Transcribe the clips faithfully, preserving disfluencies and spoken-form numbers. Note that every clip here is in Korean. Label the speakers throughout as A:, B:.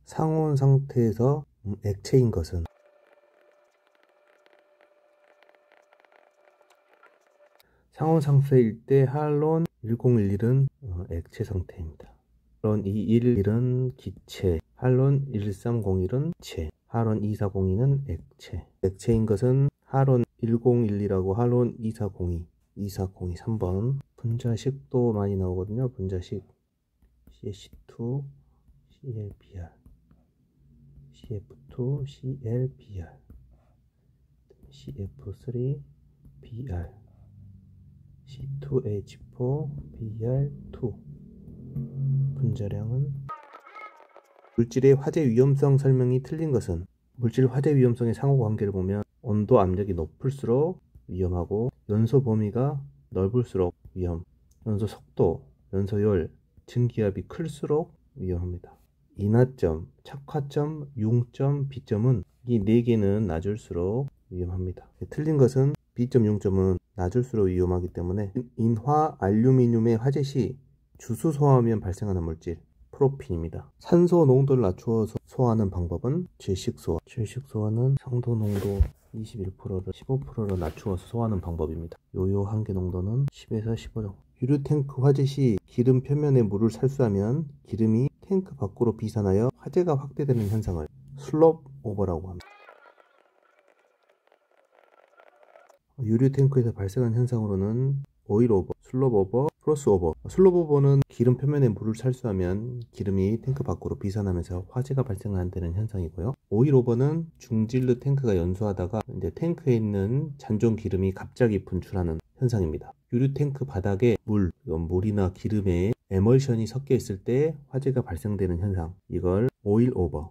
A: 상온 상태에서 액체인 것은 상온 상태일 때 할론 천십일은 액체 상태입니다. 할론 이백십일은 기체, 할론 천삼백일은 체, 할론 이천사백이는 액체. 액체인 것은 할론 천십일하고 할론 이천사백이, 이천사백이 삼 번. 분자식도 많이 나오거든요. 분자식 씨에이치 투, 씨엘비알, 씨에프 투, 씨엘비알, 씨에프 쓰리, 비알, 씨 투 에이치 포, 비알 투. 분자량은 물질의 화재 위험성 설명이 틀린 것은 물질 화재 위험성의 상호관계를 보면 온도 압력이 높을수록 위험하고 연소 범위가 넓을수록 위험, 연소 속도, 연소율, 증기압이 클수록 위험합니다. 인하점, 착화점, 융점, 비점은 이 네 개는 낮을수록 위험합니다. 틀린 것은 비점, 융점은 낮을수록 위험하기 때문에 인화 알루미늄의 화재 시 주수 소화하면 발생하는 물질 프로핀입니다. 산소 농도를 낮추어서 소화하는 방법은 질식 소화. 질식 소화는 상도 농도 이십일 퍼센트를 십오 퍼센트로 낮추어서 소화하는 방법입니다. 요요 한계 농도는 십에서 십오 정도. 유류 탱크 화재 시 기름 표면에 물을 살수하면 기름이 탱크 밖으로 비산하여 화재가 확대되는 현상을 슬롭 오버라고 합니다. 유류 탱크에서 발생한 현상으로는 오일 오버, 슬롭 오버, 크로스 오버. 슬롭 오버는 기름 표면에 물을 살수하면 기름이 탱크 밖으로 비산하면서 화재가 발생하는 현상이고요. 오일 오버는 중진르 탱크가 연소하다가 이제 탱크에 있는 잔존 기름이 갑자기 분출하는 현상입니다. 유류 탱크 바닥에 물, 물이나 기름에 에멀션이 섞여 있을 때 화재가 발생되는 현상, 이걸 오일 오버.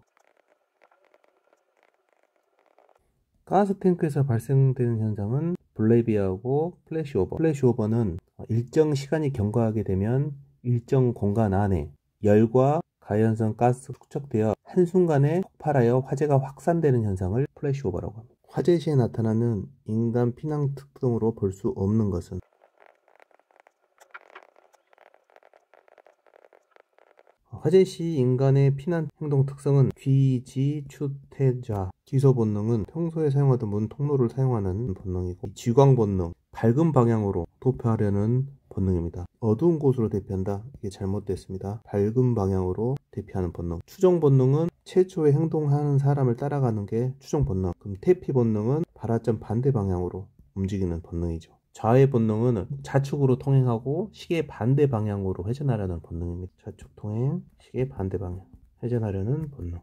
A: 가스 탱크에서 발생되는 현상은 블레이비하고 플래시오버. 플래시오버는 일정 시간이 경과하게 되면 일정 공간 안에 열과 가연성 가스 축적되어 한순간에 폭발하여 화재가 확산되는 현상을 플래시오버라고 합니다. 화재 시에 나타나는 인간 피난 특성으로 볼 수 없는 것은 화재 시 인간의 피난 행동 특성은 귀지추태자. 기소 본능은 평소에 사용하던 문 통로를 사용하는 본능이고, 지광 본능, 밝은 방향으로 도피하려는 본능입니다. 어두운 곳으로 대피한다. 이게 잘못됐습니다. 밝은 방향으로 대피하는 본능. 추종 본능은 최초에 행동하는 사람을 따라가는 게 추종 본능. 그럼 퇴피 본능은 발화점 반대 방향으로 움직이는 본능이죠. 좌회 본능은 좌측으로 통행하고 시계 반대 방향으로 회전하려는 본능입니다. 좌측 통행, 시계 반대 방향, 회전하려는 본능.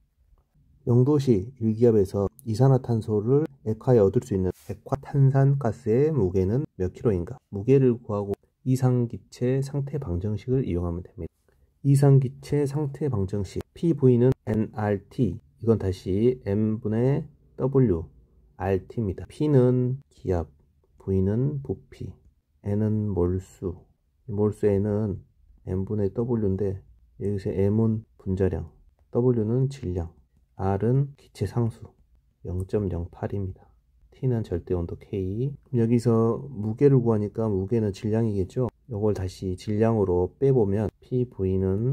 A: 영도시 일기압에서 이산화탄소를 액화해 얻을 수 있는 액화탄산가스의 무게는 몇 킬로인가? 무게를 구하고 이상기체 상태 방정식을 이용하면 됩니다. 이상기체 상태 방정식 피브이는 엔알티, 이건 다시 M분의 W, 알티입니다. P는 기압, V는 부피, N은 몰수. 몰수 N은 M분의 W인데 여기서 M은 분자량, W는 질량, R은 기체 상수 영 점 영팔입니다. T는 절대온도 K. 여기서 무게를 구하니까 무게는 질량이겠죠. 이걸 다시 질량으로 빼보면 피브이는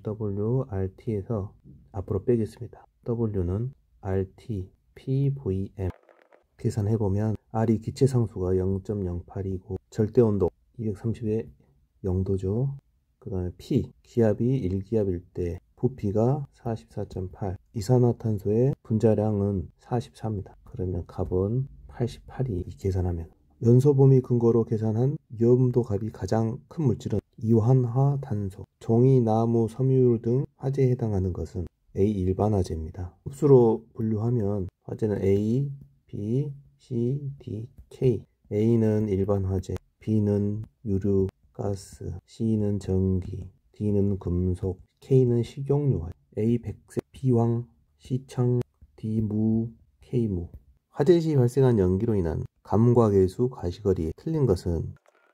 A: 엠더블유알티에서 앞으로 빼겠습니다. W는 알티, 피브이엠. 계산해보면 R이 기체 상수가 영 점 영팔이고 절대온도 이백삼십의 영도죠. 그 다음에 P, 기압이 일 기압일 때 부피가 사십사 점 팔, 이산화탄소의 분자량은 사십사입니다. 그러면 값은 팔십팔이 계산하면 연소 범위 근거로 계산한 염도 값이 가장 큰 물질은 이환화탄소, 종이, 나무, 섬유율 등 화재에 해당하는 것은 A 일반 화재입니다. 흡수로 분류하면 화재는 A, B, C, D, K. A는 일반 화재, B는 유류, 가스, C는 전기, D는 금속, K는 식용유 화재. A 백색, B 황, C 청, D 무, K 무. 화재 시 발생한 연기로 인한 감과계수 가시거리에 틀린 것은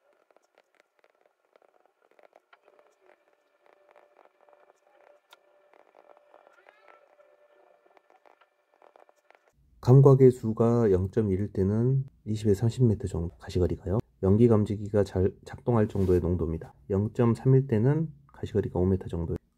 A: 감과계수가 영 점 일일 때는 이십에서 삼십 미터 정도 가시거리가요. 연기 감지기가 잘 작동할 정도의 농도입니다. 영 점 삼일 때는 가시거리가 오 미터 정도.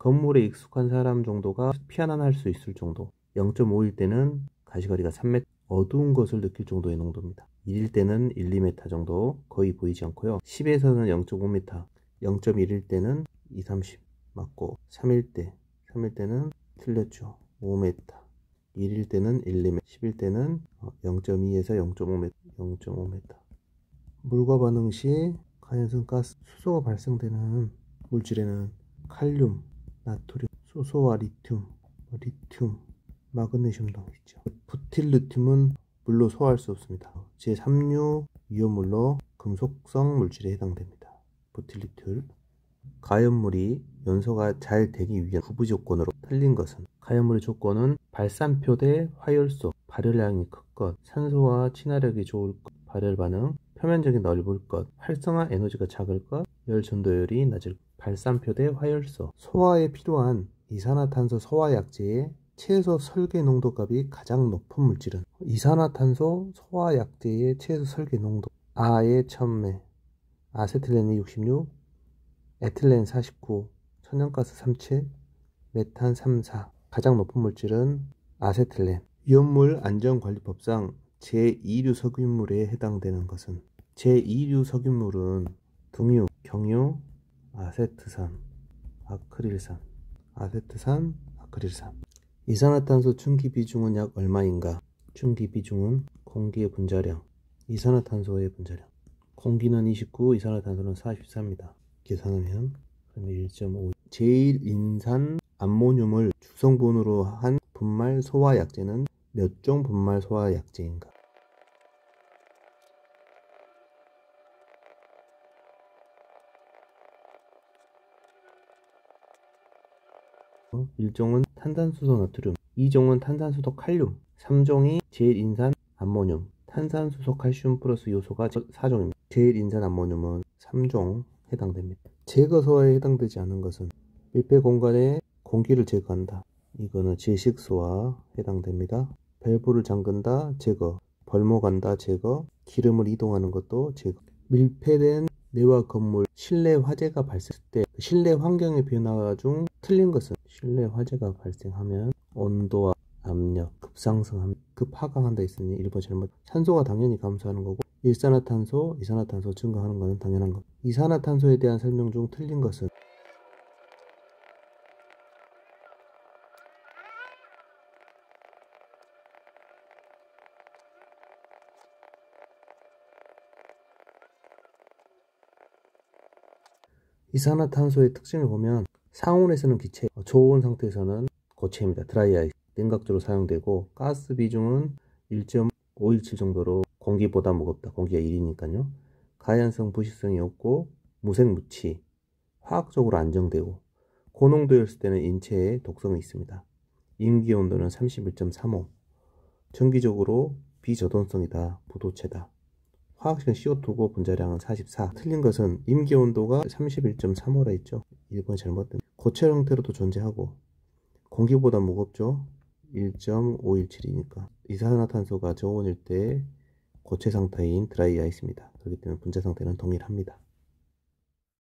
A: 건물에 익숙한 사람 정도가 피안할 수 있을 정도. 영 점 오일 때는 가시거리가 삼 미터, 어두운 것을 느낄 정도의 농도입니다. 일일 때는 일, 이 미터 정도 거의 보이지 않고요. 십에서는 영 점 오 미터, 영 점 일일 때는 이, 삼십 맞고, 삼일 때, 삼일 때는 틀렸죠. 오 미터, 일일 때는 일, 이 미터, 십일 때는 영 점 이에서 영 점 오 미터, 영 점 오 미터. 물과 반응 시 가연성 가스, 수소가 발생되는 물질에는 칼륨, 나트륨, 수소와 리튬, 리튬, 마그네슘 등 있죠. 부틸리튬은 물로 소화할 수 없습니다. 제삼류 이온물로 금속성 물질에 해당됩니다. 부틸리튬. 가연물이 연소가 잘 되기 위한 구부 조건으로 틀린 것은, 가연물의 조건은 발산표 대 화열소, 발열량이 큰 것, 산소와 친화력이 좋을 것, 발열 반응, 표면적이 넓을 것, 활성화 에너지가 작을 것, 열 전도율이 낮을 것. 발산표 대 화열소. 소화에 필요한 이산화탄소 소화약제의 최소 설계 농도값이 가장 높은 물질은, 이산화탄소 소화약제의 최소 설계 농도, 아에 천 매, 아세틸렌이 육십육, 에틸렌 사십구, 천연가스 삼십칠, 메탄 삼십사. 가장 높은 물질은 아세틸렌. 이온물 안전관리법상 제이류 석유물에 해당되는 것은, 제이류 석유물은 등유, 경유, 아세트산, 아크릴산, 아세트산, 아크릴산. 이산화탄소 충기 비중은 약 얼마인가? 충기 비중은 공기의 분자량, 이산화탄소의 분자량. 공기는 이십구, 이산화탄소는 사십사입니다. 계산하면 일 점 오. 제일인산 암모늄을 주성분으로 한 분말 소화약제는 몇 종 분말 소화약제인가? 일 종은 탄산수소 나트륨, 이 종은 탄산수소 칼륨, 삼 종이 제일인산 암모늄, 탄산수소 칼슘 플러스 요소가 사 종입니다. 제일인산 암모늄은 삼 종 해당됩니다. 제거소화에 해당되지 않은 것은, 밀폐 공간에 공기를 제거한다. 이거는 질식소화 해당됩니다. 밸브를 잠근다, 제거. 벌목한다, 제거. 기름을 이동하는 것도 제거. 밀폐된 내와 건물 실내 화재가 발생했을 때 실내 환경의 변화 중 틀린 것은, 실내 화재가 발생하면 온도와 압력 급상승, 급하강한다 있으니 일 번 잘못. 산소가 당연히 감소하는 거고, 일산화탄소, 이산화탄소 증가하는 것은 당연한 것. 이산화탄소에 대한 설명 중 틀린 것은, 이산화탄소의 특징을 보면, 상온에서는 기체, 저온 상태에서는 고체입니다. 드라이 아이스, 냉각주로 사용되고, 가스 비중은 일 점 오일칠 정도로 공기보다 무겁다. 공기가 일이니까요. 가연성 부식성이 없고 무색무취, 화학적으로 안정되고, 고농도였을 때는 인체에 독성이 있습니다. 임기온도는 삼십일 점 삼오, 정기적으로 비저동성이다. 부도체다. 화학식은 씨 오 투고 분자량은 사십사. 틀린 것은 임기온도가 삼십일 점 삼오라 했죠. 일 번 잘못된. 고체 형태로도 존재하고 공기보다 무겁죠. 일 점 오일칠이니까 이산화탄소가 저온일 때 고체 상태인 드라이 아이스입니다. 그렇기 때문에 분자 상태는 동일합니다.